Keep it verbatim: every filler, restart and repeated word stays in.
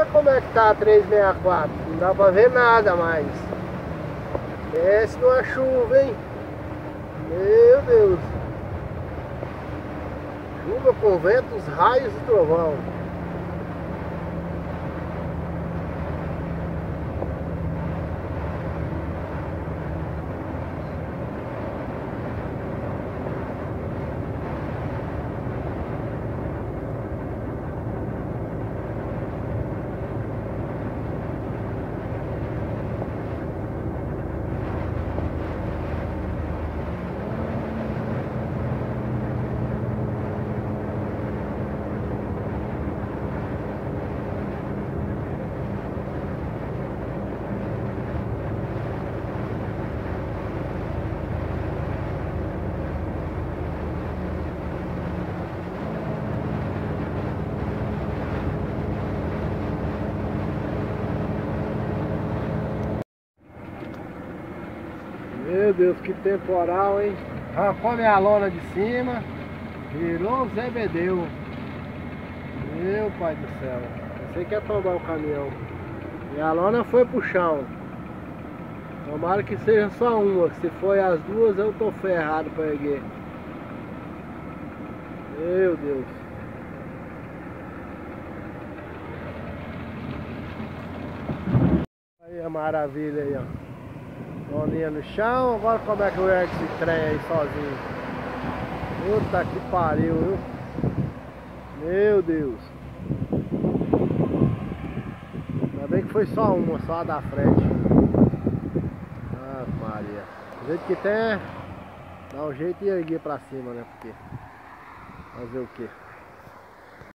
como é que tá a trezentos e sessenta e quatro. Não dá pra ver nada mais. Desce numa chuva, hein? Meu Deus. Chuva com ventos, raios e trovão. Meu Deus, que temporal, hein? Arrancou minha lona de cima, virou um zebedeu. Meu pai do céu, você quer tomar o caminhão. Minha lona foi pro chão. Tomara que seja só uma, que se for as duas eu tô ferrado pra erguer. Meu Deus. Aí a maravilha aí, ó. Loninha no chão, agora como é que eu ergo esse trem aí sozinho? Puta que pariu, viu? Meu Deus. Ainda bem que foi só uma, só a da frente. Ah, Maria. Do jeito que tem, dá um jeito e erguer pra cima, né? Porque fazer o quê?